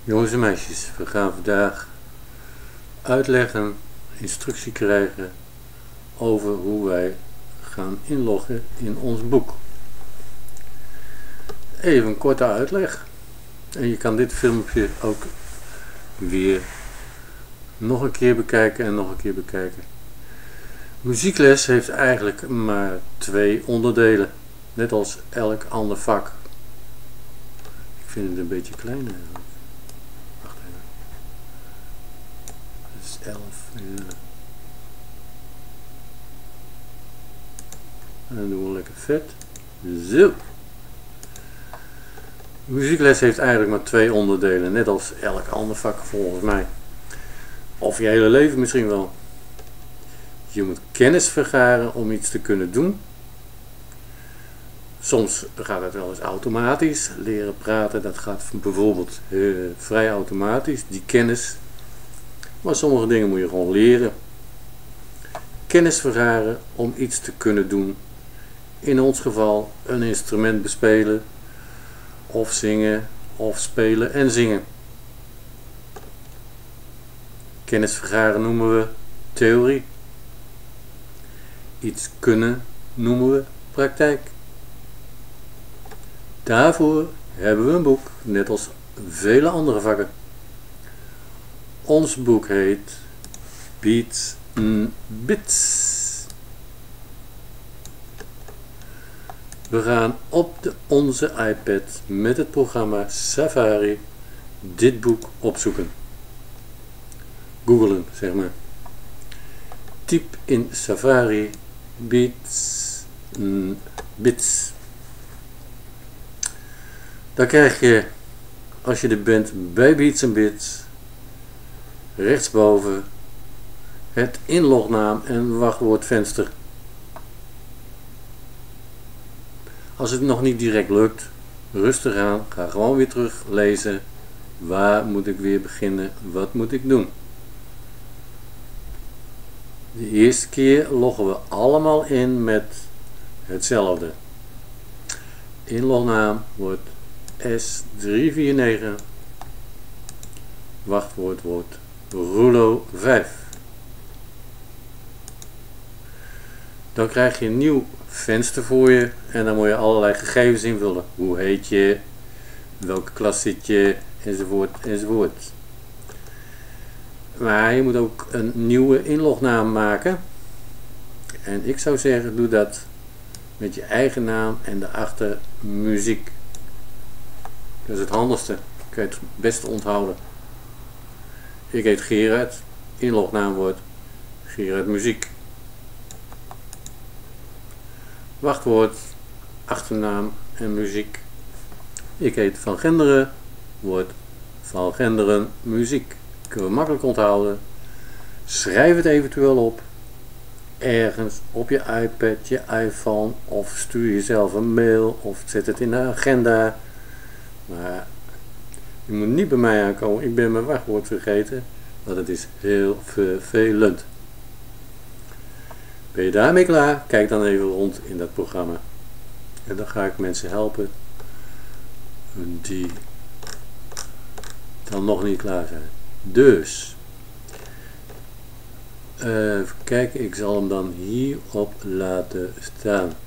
Jongens en meisjes, we gaan vandaag uitleggen, instructie krijgen over hoe wij gaan inloggen in ons boek. Even een korte uitleg. En je kan dit filmpje ook weer nog een keer bekijken en nog een keer bekijken. Muziekles heeft eigenlijk maar 2 onderdelen, net als elk ander vak. Ik vind het een beetje klein eigenlijk. Wacht even. Dat is 11. Ja. En dan doen we lekker vet. Zo. Muziekles heeft eigenlijk maar 2 onderdelen, net als elk ander vak volgens mij. Of je hele leven misschien wel. Je moet kennis vergaren om iets te kunnen doen. Soms gaat het wel eens automatisch. Leren praten, dat gaat bijvoorbeeld vrij automatisch, die kennis. Maar sommige dingen moet je gewoon leren. Kennis vergaren om iets te kunnen doen. In ons geval een instrument bespelen, of zingen, of spelen en zingen. Kennis vergaren noemen we theorie. Iets kunnen noemen we praktijk. Daarvoor hebben we een boek, net als vele andere vakken. Ons boek heet Beats and Bits. We gaan op onze iPad met het programma Safari dit boek opzoeken. Googlen, zeg maar. Typ in Safari Beats and Bits. Dan krijg je, als je er bent bij Beats and Bits, rechtsboven het inlognaam en wachtwoordvenster. Als het nog niet direct lukt, rustig aan, ga gewoon weer terug lezen. Waar moet ik weer beginnen? Wat moet ik doen? De eerste keer loggen we allemaal in met hetzelfde. Inlognaam wordt S349. Wachtwoord wordt Rulo5. Dan krijg je een nieuw venster voor je en dan moet je allerlei gegevens invullen. Hoe heet je, welke klas zit je, enzovoort enzovoort. Maar je moet ook een nieuwe inlognaam maken. En ik zou zeggen, doe dat met je eigen naam en daarachter muziek. Dat is het handigste. Kun je het beste onthouden. Ik heet Gerard. Inlognaam wordt Gerard Muziek. Wachtwoord, achternaam en muziek. Ik heet Van Genderen. Wordt Van Genderen Muziek. Kunnen we makkelijk onthouden. Schrijf het eventueel op. Ergens op je iPad, je iPhone. Of stuur jezelf een mail. Of zet het in de agenda. Maar je moet niet bij mij aankomen. Ik ben mijn wachtwoord vergeten. Want het is heel vervelend. Ben je daarmee klaar? Kijk dan even rond in dat programma. En dan ga ik mensen helpen die dan nog niet klaar zijn. Dus, even kijken, ik zal hem dan hierop laten staan.